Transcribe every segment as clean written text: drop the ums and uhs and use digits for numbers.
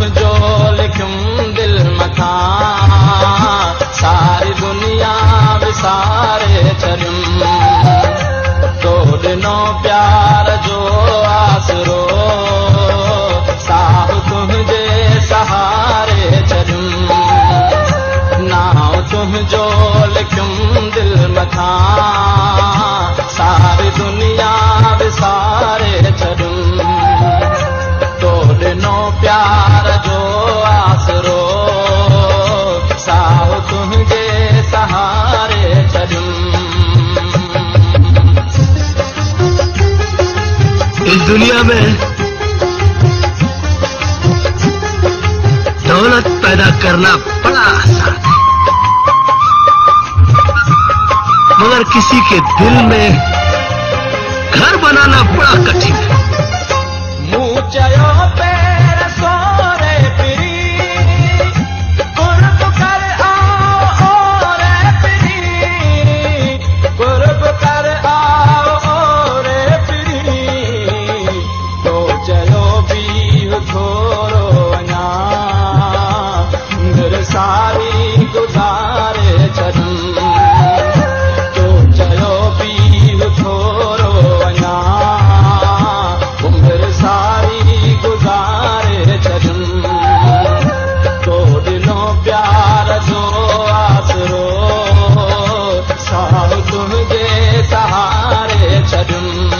तुझो लिखूं दिल मथा सारी दुनिया विसारे छॾियुमि तो ॾिनो प्यार जो आसरो साहु तुंहिंजे सहारे छॾियुमि नाव तुझो लिखूं दिल मथा सारी दुनिया विसारे छॾियुमि तो ॾिनो प्यार जो आसरो साहु तुंहिंजे सहारे छॾियुमि। इस दुनिया में दौलत पैदा करना बड़ा आसान है, मगर किसी के दिल में घर बनाना बड़ा कठिन है। मुँह चयो पैर सोरे पिरी कुर्ब कर आओ रे पिरी कुर्ब कर आओ रे पिरी तो चयो बीह थोरो अञा घर सारी गुज़ारे छॾियुमि तो चयो बीह थोरो अञा उमिरि सारी गुज़ारे छॾियुमि तो ॾिनो प्यार जो आसरो साहु तुंहिंजे सहारे छॾियुमि।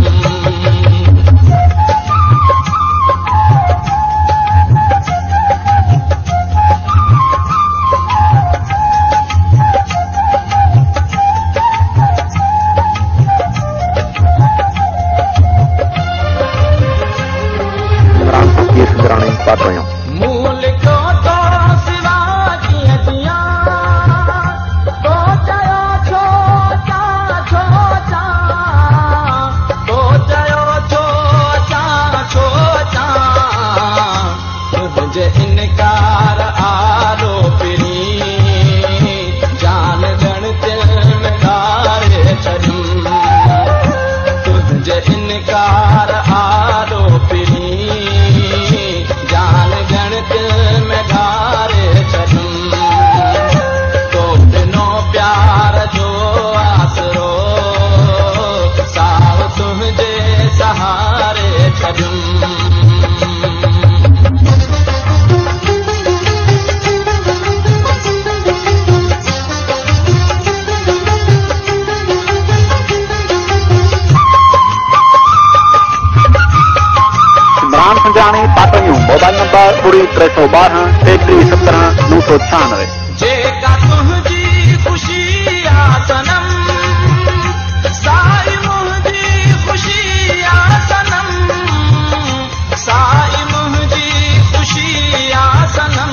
मुँह लिखो तो सिवा कीअं जियां तो चयो छो चा तो चयो छो चा तुंहिंजे इनकार आलो पिरी जान ॼण दिल में ॻारे छॾियुमि तुंहिंजे इनकार आलो पिरी जान ॼण दिल में ॻारे छॾियुमि तो ॾिनो प्यार जो आसरो साहु तुंहिंजे सहारे छॾियुमि। इमरान संजानी पाटियूं मोबाइल नंबर 312 3317 996। जेका तुंहिंजी ख़ुशी आ सनम साई मुंहिंजी ख़ुशी आ सनम साई मुंहिंजी ख़ुशी आ सनम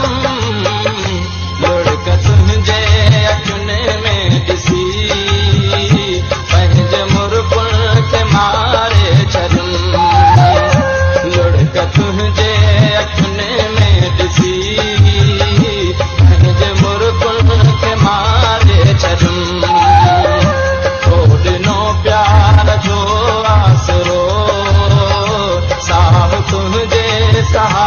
लुढ़क तुंहिंजे अखियुनि में ॾिसी पंहिंजे मुर्कुनि खे मारे छॾियुमि लुढ़क तुंहिंजे अखियुनि में ॾिसी पंहिंजे मुर्कुनि खे मारे छॾियुमि तो ॾिनो प्यार जो आसरो साहु तुंहिंजे सहारे